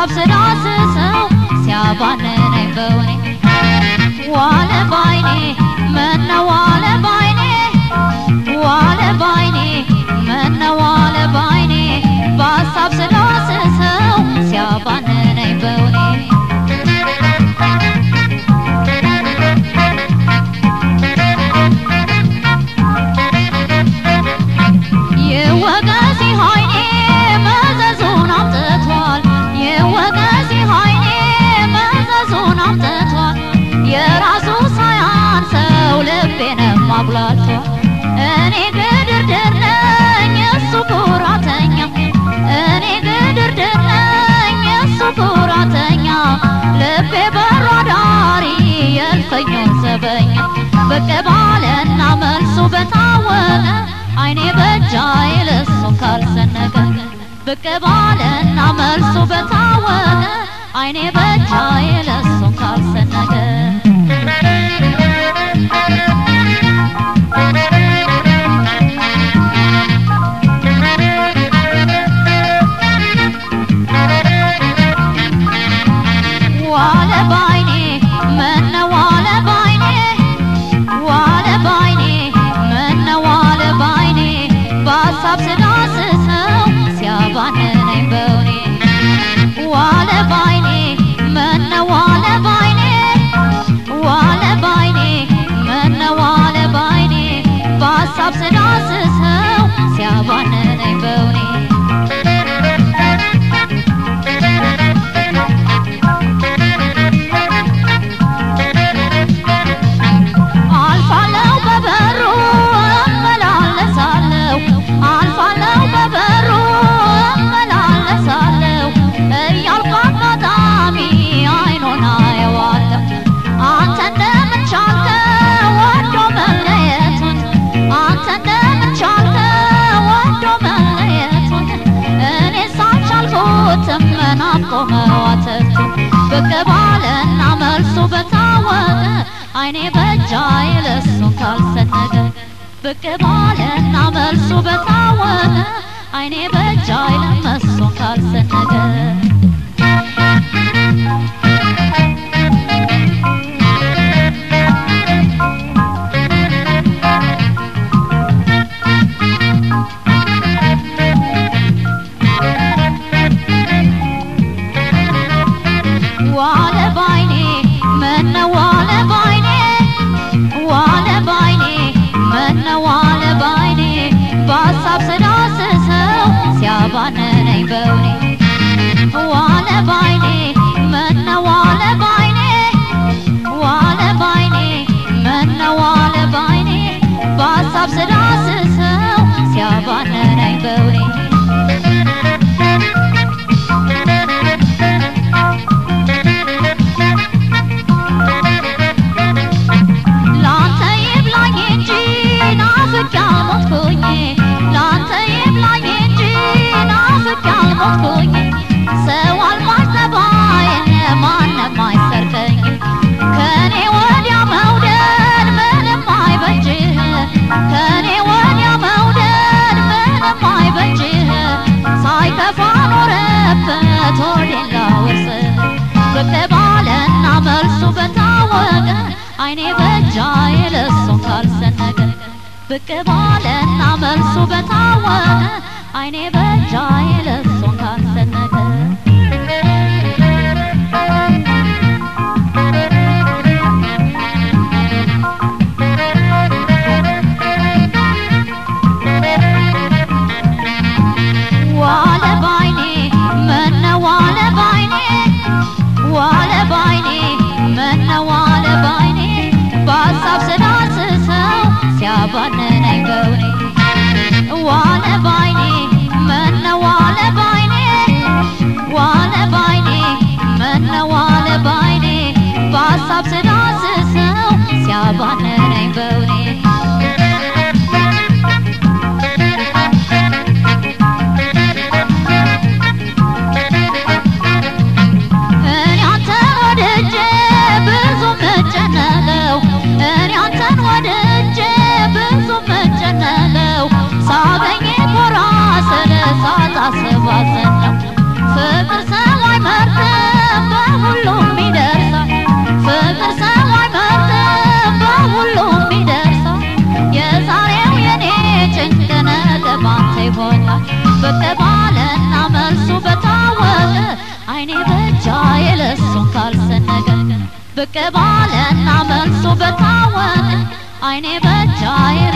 በሀሳብ ስዳስሰው ሲያባንነኝ በውኔ ዋለ ባይኔ ምነው ዋለ ባይኔ ዋለ ባይኔ ምነው ዋለ ባይኔ በሀሳብ ስዳስሰው ሲያባንነኝ በውኔ የወገሲ ኃይኔ መዘዙን አምጥቷል የወገሲ ኃይኔ መዘዙን አምጥቷል የራሱ ሳያንሰው ልቤንም አጉላልቷል እኔ ግድርድር ነኝ እሱ ኩራተኛ እኔ ግድርድር ነኝ እሱ ኩራተኛ ልቤ በሮ ዳሪ የልፈኞን ዘበኛ ብቅ ባለና መልሱ በታወቀ አይኔ በጃዬ ለሱ ካልሰነገ ብቅ ባለና መልሱ በታወቀ አይኔ በጃዬ ለሱ ካልሰነገ ዋለ ባይኔ ምነው ዋለ ባይኔ ዋለ ባይኔ ምነው ዋለ ባይኔ በሀሳብ ስዳስሰው ሲያባንነኝ በውኔ ዋለ ባይኔ ምነው ዋለ ባይኔ ዋለ ባይኔ ምነው ዋለ ባይኔ በሀሳብ ስዳስሰው ሲያባንነኝ በውኔ አልፋለሁ በበሩ እመላለሳለሁ አልፋለሁ በበሩ እመላለሳለሁ እያልኩ አጋጣሚ አይኑን አየዋለሁ አንተ እንደምን ቻልከው ወዶ መለየቱን አንተ እንደምን ቻልከው ወዶ መለየቱን እኔ ሳልቻልኩትም ናፍቆ መዋተቱን ብቅ ባለና መልሱ በታወቀ አይኔ በጃዬ ለሱ ካልሰነገ ብቅ ባለና መልሱ በታወቀ አይኔ በጃዬ ለሱ ካልሰነገ ዋለ ባይኔ ምነው ዋለ ባይኔ ዋለ ባይኔ ምነው ዋለ ባይኔ በሀሳብ ስዳስሰው ሲያባንነኝ በውኔ ዋለ ባይኔ ምነው ዋለ ባይኔ ዋለ ባይኔ ምነው ዋለ ባይኔ በሀሳብ ስዳስሰው ሲያባንነኝ በውኔ ላንተ ይብላኝ እንጂ ናፍቄ አልሞትኩኝ ላንተ ይብላኝ እንጂ ናፍቄ አልሞትኩኝ ሰው አልሟች ጠባዬን ማንም አይሰርቀኝ ከኔ ወዲያ መውደድ ምንም አይበጅህ ከኔ ወዲያ መውደድ ምንም አይበጅህ ሳይከፋ ኖረበት ሆዴን ላውርስህ ብቅ ባለና መልሱ በታወቀ አይኔ በጃዬ ለሱ ካልሰነገ ብቅ ባለና መልሱ በታወቀ አይኔ በጃዬ ለሱ ካልሰነገ ዋለ ባይኔ ምነው ዋለ ባይኔ ዋለ ባይኔ ምነው ዋለ ባይኔ በሀሳብ ስዳስሰው ሲያባንነኝ በውኔ ዋለ ባይኔ ምነው ዋለ ይሆናል በቀባለና መልሱ በታወቀ አይኔ በጃ የለሱን ካልሰነገ በቀባለና መልሱ በታወቀ አይኔ በጃ